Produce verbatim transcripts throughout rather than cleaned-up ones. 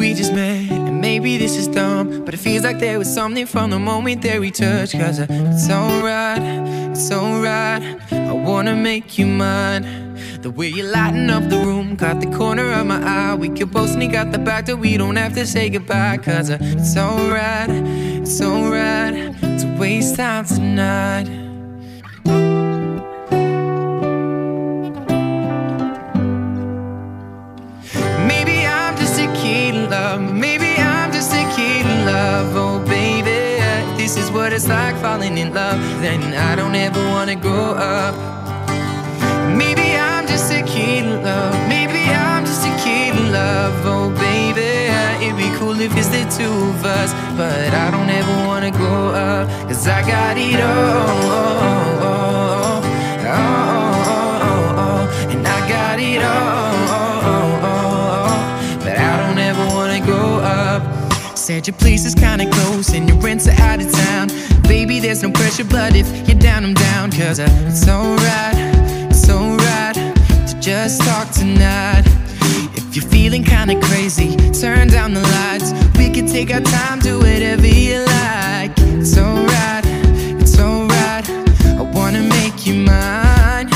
we just met, and maybe this is dumb, but it feels like there was something from the moment that we touched. Cause it's alright, it's alright, I wanna make you mine. The way you lighten up the room, caught the corner of my eye. We could both sneak out the back door, we don't have to say goodbye. Cause it's alright, it's alright to waste time tonight. Maybe I'm just a kid in love, maybe I'm just a kid in love. Oh baby, this is what it's like falling in love. Then I don't ever wanna grow up. Maybe I'm just a kid in love, maybe I'm just a kid in love. Oh baby, it'd be cool if it's the two of us, but I don't ever wanna grow up. Cause I got it all, oh, oh, oh, oh, oh, oh, and I got it all, oh, oh, oh, but I don't ever wanna grow up. Said your place is kinda close and your rents are out of town. Baby, there's no pressure, but if you're down, I'm down. Cause it's alright, it's alright to just talk tonight. If you're feeling kinda crazy, turn down the lights. We can take our time, do whatever you like. It's alright, it's alright, I wanna make you mine.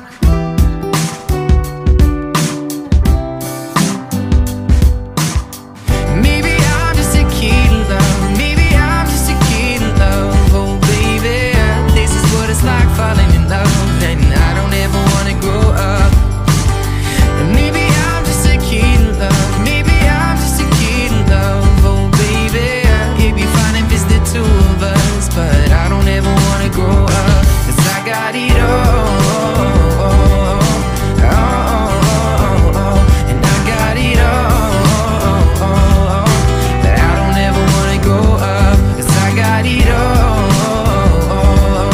Maybe I'm just a kid in love, maybe I'm just a kid in love. Oh baby, this is what it's like falling in love. And I don't ever wanna grow up. And maybe I'm just a kid in love, maybe I'm just a kid in love. Oh baby, it'd be fine if it's the two of us, but I don't ever wanna grow up. Cause I got it all, oh, oh, oh, oh, oh, and I got it all, oh, oh, oh, but I don't ever wanna grow up. Cause I got it all, oh, oh,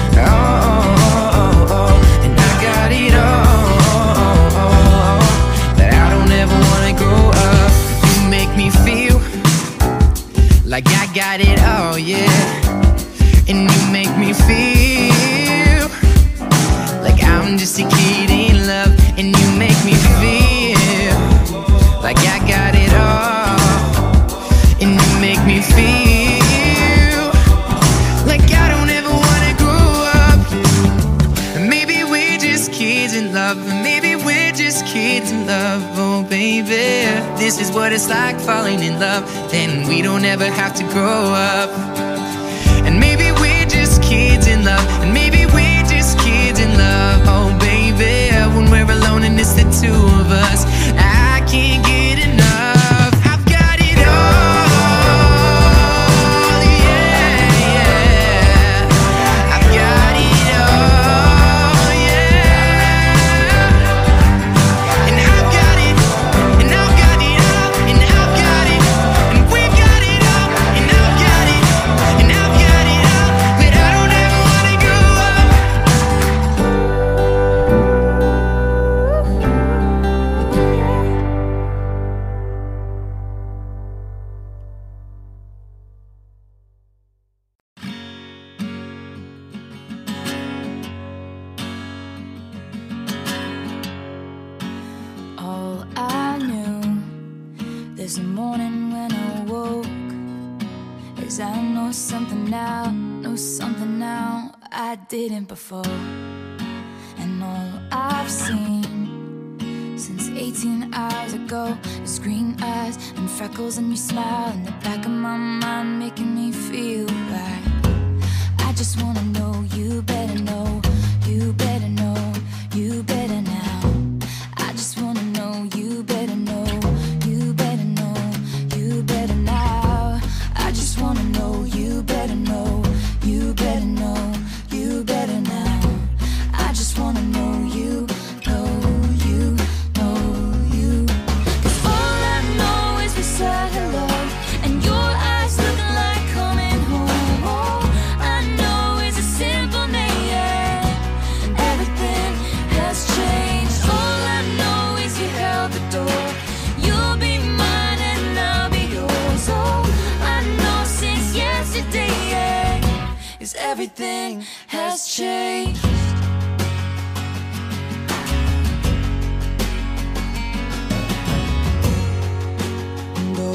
oh, oh, and I got it all, but I don't ever wanna grow up. You make me feel like I got it all, yeah. And you make me feel like I'm just a kid in love. And you make me feel like I got it all. And you make me feel like I don't ever wanna grow up. Maybe we're just kids in love, maybe we're just kids in love. Oh baby, this is what it's like falling in love. Then we don't ever have to grow up. And maybe we're just kids in love, and maybe we're just kids in love. Oh baby, when we're alone and it's the two of us, I can't get enough. I've got it all, yeah, yeah. I've got it all, yeah. And I've got it, and I've got it all, and I've got it, and we've got it all, and I've got it, and I've got it all, but I don't ever wanna grow up. All I knew this morning when I woke is I know something now, know something now I didn't before. And all I've seen since eighteen hours ago is green eyes and freckles and your smile in the back of my mind, making me feel right. I just wanna know you better know, you better know, you better now. I just wanna know you better know, you better know, you better now. I just wanna know you better know, you better know, you better now. I just wanna know you, know you, know you. 'Cause all I know is we said hello, and your eyes looking like coming home. All I know is a simple name. Everything has changed. All I know is you held the door. You'll be mine and I'll be yours. All I know since yesterday is everything has changed. And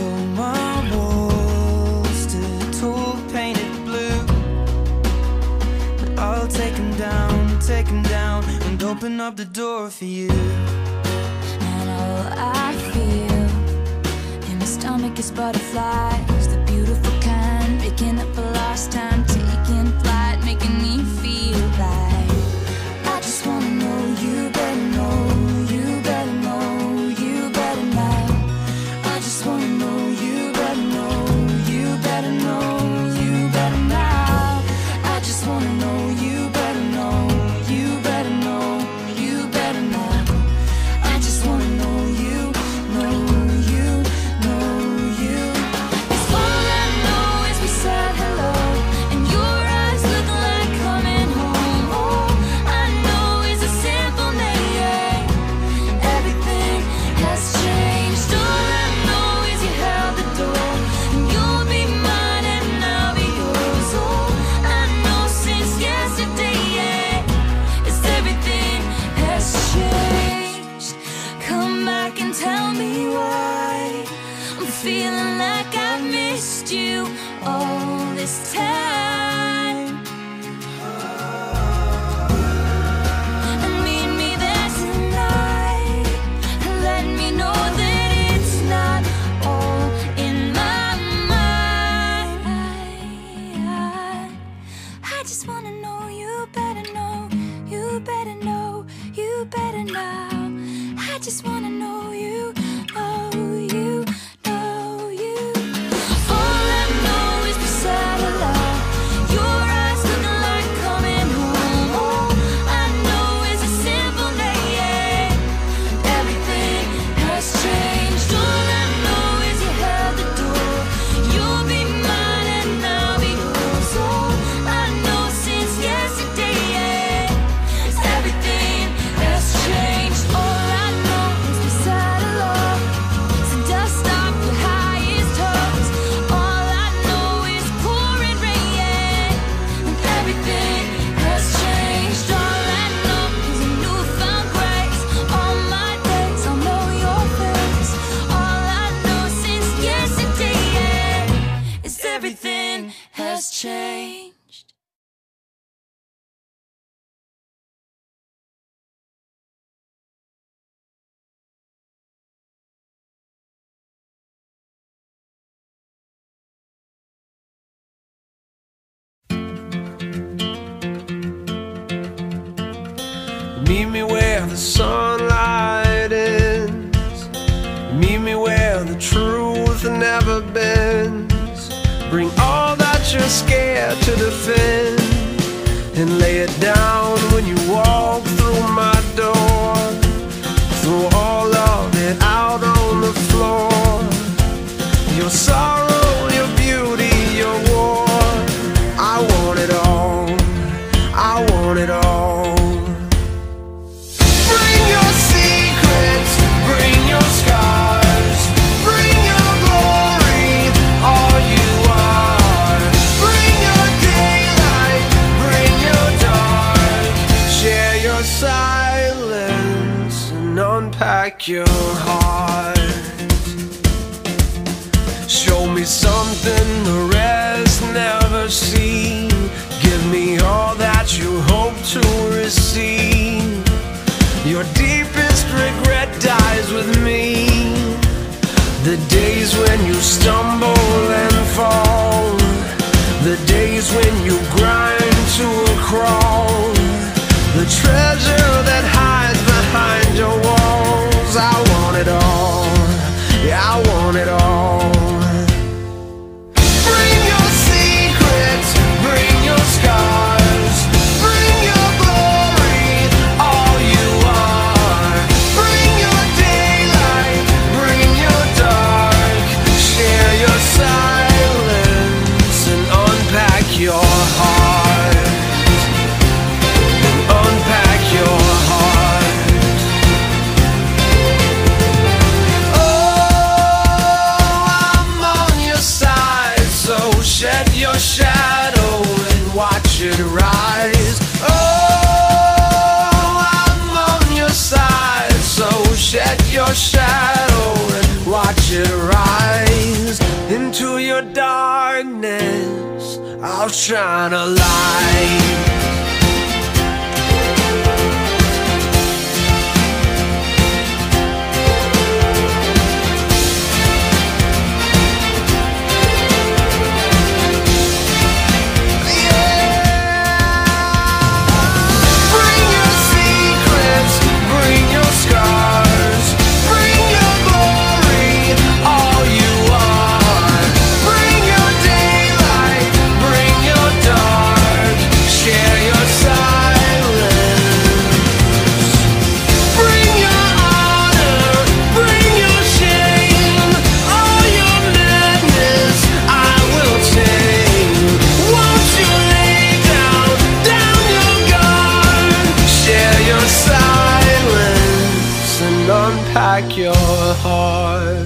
open up the door for you. And all I feel in my stomach is butterflies, the beautiful kind, making up for lost time, taking flight, making me feel like I just wanna know you better know, you better know, you better now. I just wanna know you better know, you better know, you better now. I just wanna know you better know, you better know, you better now. I just wanna know you, know you, know you. 'Cause all I know is we said hello, and your eyes look like coming home. All I know is a simple name. Everything has changed. All I know is you held the door, and you'll be mine and I'll be yours. All I know since yesterday, yeah, is everything has changed. Come back and tell me why I'm feeling like I've missed you all this time. And meet me there tonight, and let me know that it's not all in my mind. I just wanna know you better know, you better know, you better now. I just wanna know you, oh you, know you. All I know is we said hello, your eyes looking like coming home. All I know is a simple name. Everything has changed. All I know is you held the door, you'll be mine and I'll be yours. All I know since yesterday, yeah, is everything has changed. All I know is we said hello, so dust off your highest hopes. All I know is pouring rain, and everything has changed. All I know is a newfound grace. All my days I'll know your face. All I know since yesterday, yeah, is everything has changed. Meet me where the sunlight ends. Meet me where the truth never bends. Bring all that you're scared to defend, and lay it down when you walk through my door. Throw all of it out on the floor. Your sorrow, your beauty, your war. I want it all, I want it all. Bring your secrets, bring your scars, bring your glory, all you are. Bring your daylight, bring your dark. Share your silence and unpack your heart. Show me something the rest never see. Give me all that you hope to receive. Your deepest regret dies with me. The days when you stumble and fall, the days when you grind to a crawl, the treasure that hides behind your walls. I want it all, yeah, I want it all. Bring your secrets, bring your scars, bring your glory, all you are. Bring your daylight, bring your dark. Share your silence and unpack your heart. And unpack your heart. Oh, I'm on your side, so shed your shadow and watch it rise. Oh, I'm on your side, so shed your shadow and watch it rise. Into your darkness, I'll shine a light. your heart.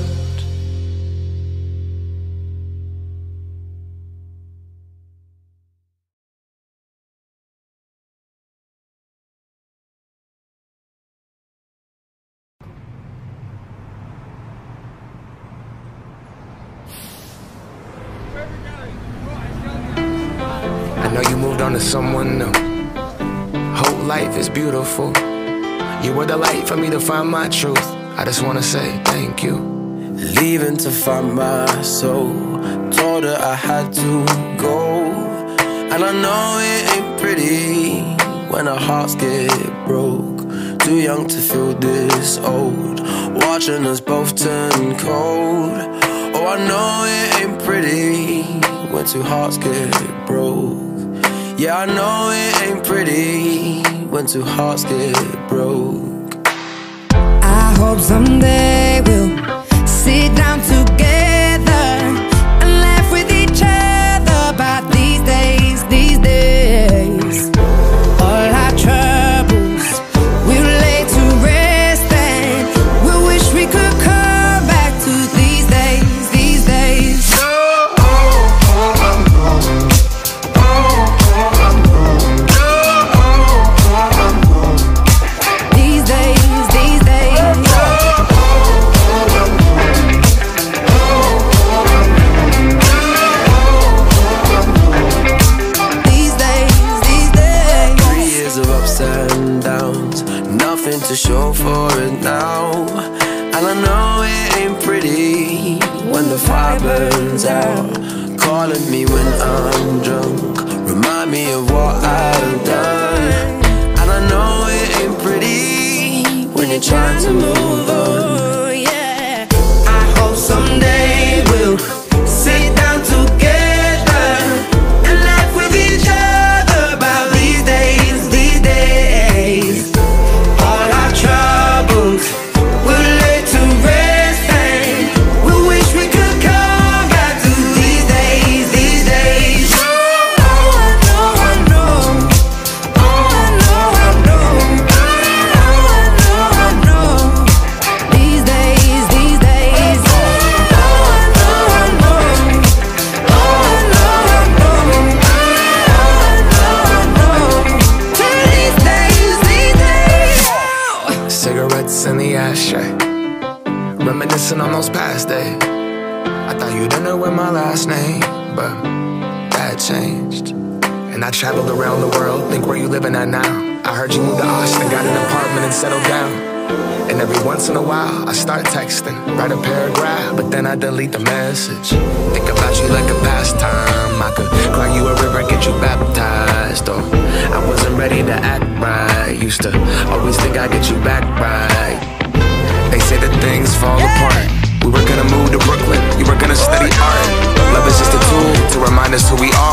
I know you moved on to someone new. Whole life is beautiful. You were the light for me to find my truth. I just wanna say thank you. Leaving to find my soul. Told her I had to go. And I know it ain't pretty when our hearts get broke. Too young to feel this old, watching us both turn cold. Oh, I know it ain't pretty when two hearts get broke. Yeah, I know it ain't pretty when two hearts get broke. I hope someday we'll sit down together and laugh with each other about these days, these days. All our troubles we'll lay to rest, and we'll wish we could come back to these days, these days. These days, these days. These days, these days. Three years of ups and downs, nothing to show for it now. And I know it ain't pretty when the fire burns out. Calling me when I'm drunk, remind me of what I've done. And I know it ain't pretty when you're trying to move on. Oh, yeah. I hope someday we'll sit down together and laugh with each other about these days, these days. All our troubles we'll lay to rest, and we wish we could come back to these days, these days. Oh, I know, I know. Oh, I know, I know. Oh, I know, I know. These days, these days. Oh, I know, I know. Oh, I know, I know. Oh, I know, I know. These days, these days. Cigarettes in the ashtray, reminiscing on those past days. I thought you didn't know my last name, but that changed. And I traveled around the world, think where you living at now. I heard you moved to Austin, got an apartment and settled down. And every once in a while, I start texting, write a paragraph, but then I delete the message. Think about you like a pastime. I could cry you a river, get you baptized. Or I wasn't ready to act right. Used to always think I'd get you back right. They say that things fall apart. We were gonna move to Brooklyn, you were gonna study art. Love is just a tool to remind us who we are.